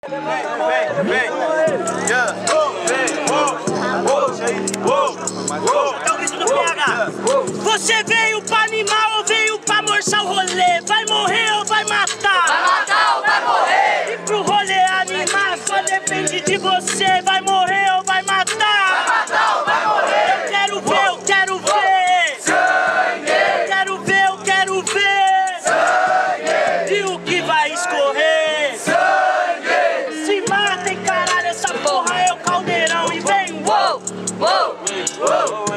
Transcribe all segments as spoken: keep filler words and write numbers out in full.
Vem, vem, yeah. É o grito do P H. Você veio pra animar ou veio pra morçar o rolê? Vai morrer ou vai matar? Vai matar ou vai morrer? E pro rolê animar só depende de você. Vai morrer ou vai matar? Vai matar ou vai morrer? Eu quero ver, eu quero ver sangue. Eu quero ver, eu quero ver sangue. E o que vai escorrer? Sangue. Se matem, caralho, essa porra é o caldeirão. E vem, uou, uou, uou.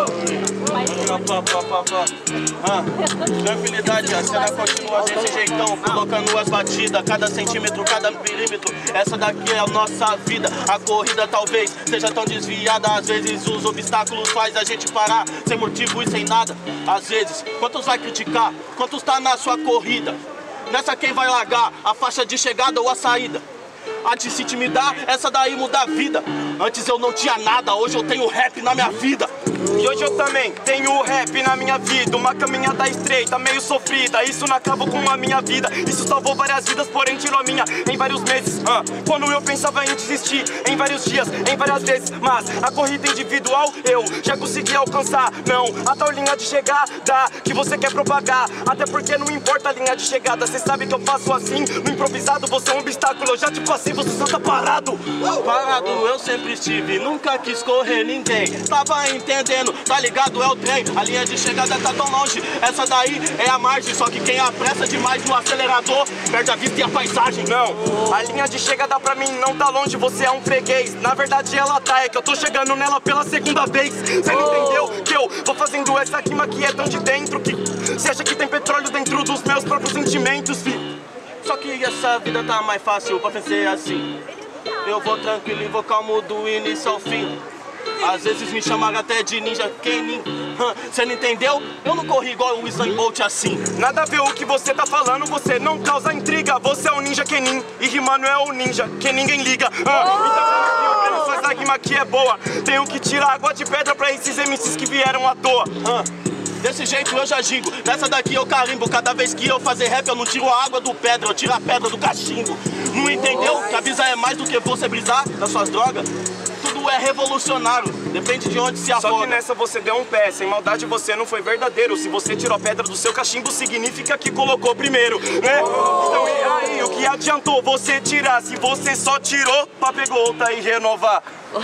Ah, tranquilidade, a cena continua desse jeitão, colocando as batidas, cada centímetro, cada milímetro. Essa daqui é a nossa vida. A corrida talvez seja tão desviada, às vezes os obstáculos faz a gente parar sem motivo e sem nada. Às vezes, quantos vai criticar? Quantos tá na sua corrida? Nessa quem vai largar a faixa de chegada ou a saída? A de se intimidar, essa daí muda a vida. Antes eu não tinha nada, hoje eu tenho rap na minha vida. E hoje eu também tenho rap na minha vida. Uma caminhada estreita, meio sofrida. Isso não acabou com a minha vida. Isso salvou várias vidas, porém tirou a minha em vários meses. ah, Quando eu pensava em desistir, em vários dias, em várias vezes. Mas a corrida individual eu já consegui alcançar. Não, a tal linha de chegada que você quer propagar. Até porque não importa a linha de chegada. Cê sabe que eu faço assim, no improvisado. Você é um obstáculo, eu já te passei, você só tá parado. Parado eu sempre estive, nunca quis correr ninguém. Tava entendendo, tá ligado, é o trem. A linha de chegada tá tão longe, essa daí é a margem. Só que quem apressa demais no acelerador perde a vista e a paisagem. Não, a linha de chegada pra mim não tá longe, você é um freguês. Na verdade ela tá, é que eu tô chegando nela pela segunda vez. Cê não entendeu que eu vou fazendo essa rima que é tão de dentro, que cê acha que tem petróleo dentro dos meus próprios sentimentos, fi. Só que essa vida tá mais fácil pra vencer assim. Eu vou tranquilo e vou calmo do início ao fim. Às vezes me chamaram até de ninja Kenin. Cê não entendeu? Eu não corri igual o Usain Bolt assim. Nada a ver o que você tá falando, você não causa intriga. Você é o ninja Kenin e rimando é o ninja que ninguém liga. ah, Então quando eu essa rima aqui é boa, tenho que tirar água de pedra pra esses M Cs que vieram à toa. ah, Desse jeito eu já gingo, nessa daqui eu carimbo. Cada vez que eu fazer rap eu não tiro a água do pedra, eu tiro a pedra do cachimbo. Não entendeu? Que a brisa é mais do que você brisar das suas drogas. Tudo é revolucionário, depende de onde se afoga. Só que nessa você deu um pé, sem maldade você não foi verdadeiro. Se você tirou a pedra do seu cachimbo, significa que colocou primeiro, né? Então e aí, o que adiantou você tirar? Se você só tirou pra pegar outra e renovar.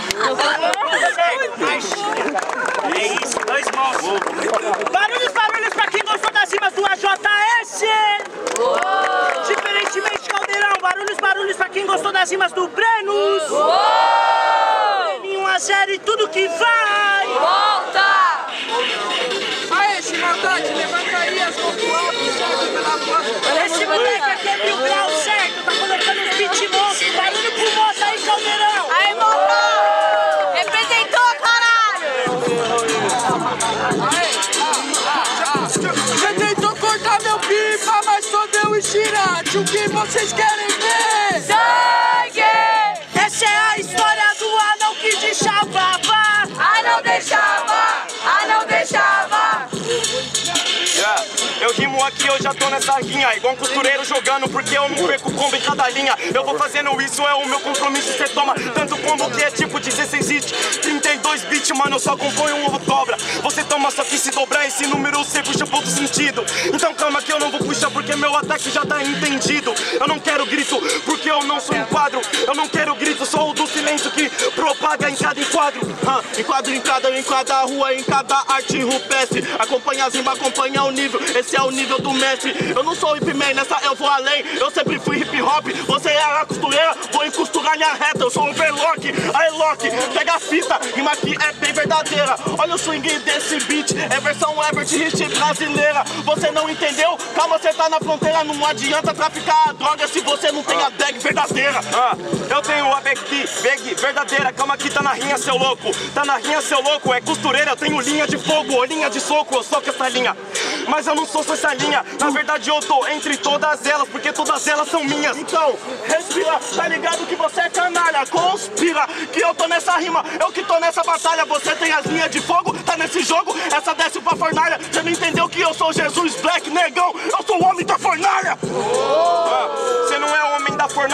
é isso, dois monstros. Barulhos, barulhos pra quem gostou das rimas do A J S. Diferentemente Caldeirão, barulhos, barulhos pra quem gostou das rimas do Brenos. um a zero e tudo que vai volta! Aê, esse maldade, levanta aí as mãos pro alto, certo? Pela porta. Esse moleque aqui é mil graus, certo? Tá colocando os beat monstros. Barulho pro moça aí, Caldeirão. Aí, moça! Representou, caralho! Você tentou cortar meu pipa, mas só deu estirate. O que vocês querem ver? Sangue! Essa é a história do anão que deixava. Ah, não deixava! Ah, não deixava! Yeah. Eu rimo aqui, eu já tô nessa linha. Igual um costureiro jogando, porque eu não perco combo em cada linha. Eu vou fazendo isso, é o meu compromisso. Cê toma tanto combo que é tipo dezesseis hits, trinta e dois bits, mano, eu só componho um ovo cobra. Você toma só que se dobrar esse número, você puxa por outro sentido. Então calma que eu não vou puxar, porque meu ataque já tá entendido. Eu não quero grito, porque eu não sou um quadro. Eu não quero grito, sou o do silêncio que propaga em cada enquadro. ah, Enquadro em cada, em cada rua, em cada arte rupestre. Acompanha as rimas, acompanha o nível, esse é o nível do mestre. Eu não sou hip man, nessa eu vou além. Eu sempre fui hip hop, você é a costureira, vou encosturar minha reta. Eu sou o overlock, aí lock, pega a fita, rima aqui é bem verdadeira. Olha o swing desse beat, é versão Everett hit brasileira. Você não entendeu? Calma, você tá na fronteira, não adianta traficar a droga se você não tem a bag verdadeira. Ah, eu tenho a bag, bag verdadeira, calma que tá na rinha, seu louco. Tá na rinha, seu louco, é costureira, eu tenho linha de fogo, ou linha de soco, eu soco essa linha. Mas eu não sou só essa linha, na verdade eu tô entre todas elas, porque todas elas são minhas. Então, respira, tá ligado que você é canalha, conspira, que eu tô nessa rima, eu que tô nessa batalha. Você tem as linhas de fogo, tá nesse jogo, essa desce pra fornalha. Você não entendeu que eu sou Jesus Black, negão, eu sou o homem da fornalha. Você ah, não é o homem da fornalha,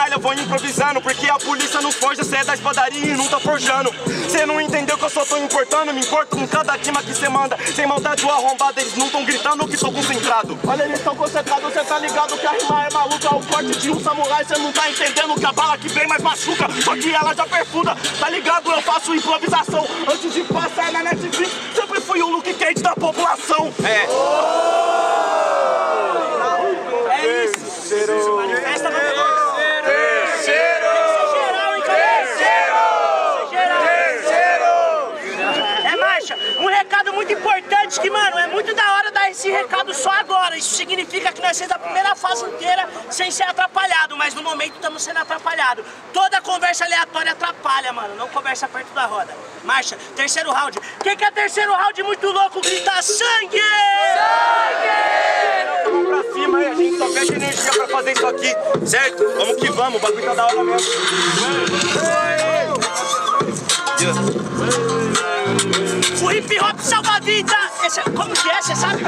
freestyle eu vou improvisando, porque a polícia não forja, cê é da espadaria e não tá forjando. Cê não entendeu que eu só tô importando, me importo com cada rima que cê manda. Sem maldade ou arrombada, eles não tão gritando que tô concentrado. Olha, eles tão concentrados, cê tá ligado que a rima é maluca. O corte de um samurai, cê não tá entendendo que a bala que vem mais machuca, só que ela já perfunda. Tá ligado? Eu faço improvisação. Antes de passar na Netflix, sempre fui o Luke Cage da população. É. É isso. Festa pra um recado muito importante que, mano, é muito da hora dar esse recado só agora. Isso significa que nós somos a primeira fase inteira sem ser atrapalhado, mas no momento estamos sendo atrapalhados. Toda conversa aleatória atrapalha, mano, não conversa perto da roda. Marcha, terceiro round. Quem quer terceiro round muito louco, grita sangue! Sangue! Vamos pra cima aí, a gente só pede energia pra fazer isso aqui, certo? Vamos que vamos, o bagulho tá da hora mesmo. O hip hop salva a vida! Esse, como que é? Você sabe?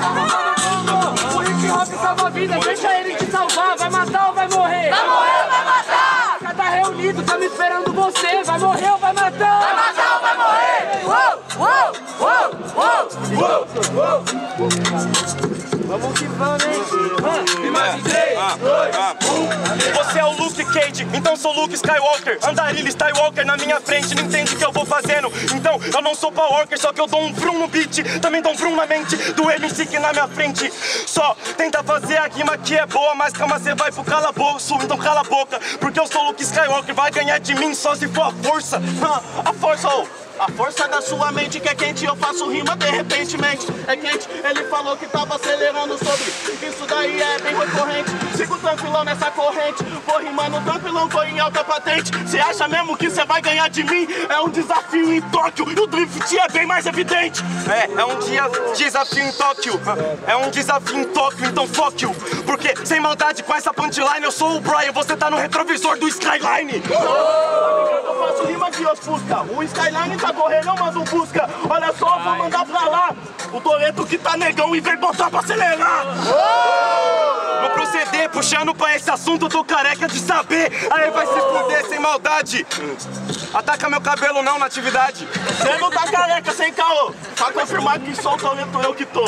O hip hop salva a vida, deixa ele te salvar. Vai matar ou vai morrer? Vai morrer ou vai matar? Já tá reunido, tá me esperando você. Vai morrer ou vai matar? Vai matar ou vai morrer? Uou, uou, uou, uou, uou. Vamos que vamos, hein? E mais em três, dois, um. Você é o Luke Cage, então sou Luke Skywalker. Andarilho Skywalker na minha frente, não entende o que eu vou fazendo. Então eu não sou Power Walker, só que eu dou um vrum no beat. Também dou um vrum na mente do M C que na minha frente. Só tenta fazer a rima que é boa, mas calma, cê vai pro calabouço. Então cala a boca, porque eu sou Luke Skywalker. Vai ganhar de mim só se for a força. A força, ô! A força da sua mente que é quente, eu faço rima de repentemente. É quente, ele falou que tava acelerando sobre. Isso daí é bem recorrente. Sigo tranquilão nessa corrente. Vou rimando tranquilão, tô em alta patente. Cê acha mesmo que cê vai ganhar de mim? É um desafio em Tóquio e o drift é bem mais evidente. É, é um dia desafio em Tóquio. É um desafio em Tóquio, então fuck you. Porque sem maldade com essa punchline eu sou o Brian, você tá no retrovisor do Skyline. Eu faço rima que ofusca. O Skyline tá correndo, eu mando busca. Olha só, eu vou mandar pra lá o Toreto que tá negão e vem botar pra acelerar. No proceder, puxando pra esse assunto, eu tô careca de saber. Aí vai se fuder sem maldade. Ataca meu cabelo não na atividade. Você não tá careca sem caô. Pra confirmar que sou o Toreto, eu que tô.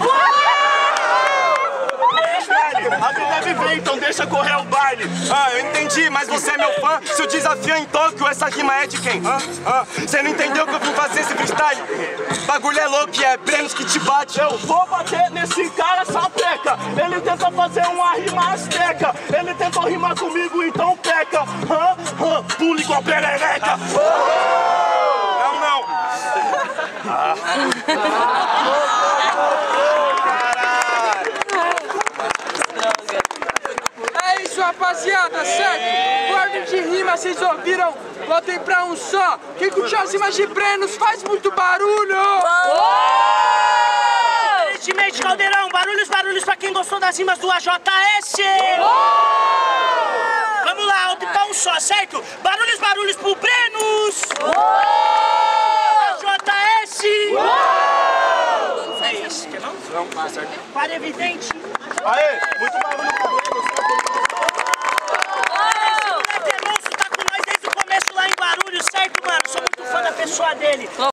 A vida é viver, então deixa correr o baile. Ah, eu entendi, mas você é meu fã. Se o desafio é em Tóquio, essa rima é de quem? Ah, ah, você não entendeu que eu vim fazer esse freestyle? Bagulho é louco, é Brenos que te bate. Eu vou bater nesse cara sapeca. Ele tenta fazer uma rima asteca. Ele tentou rimar comigo, então peca. Hã? Hã? Pule com a perereca. Não, não. Ah. É isso, rapaziada, certo? Ordem de rima, vocês ouviram? Voltem pra um só. Quem curtiu as rimas de Brenos faz muito barulho! Aparentemente, Caldeirão, barulhos, barulhos pra quem gostou das rimas do A J S! Vamos lá, alto pra um só, certo? Barulhos, barulhos pro Brenos! A J S! É isso, quer não? Não, tá certo. Para evidente. Aê, muito barulho pro Brenos. Esse moleque é monstro, tá com nós desde o começo lá em Guarulhos, certo, mano? Sou muito fã da pessoa dele.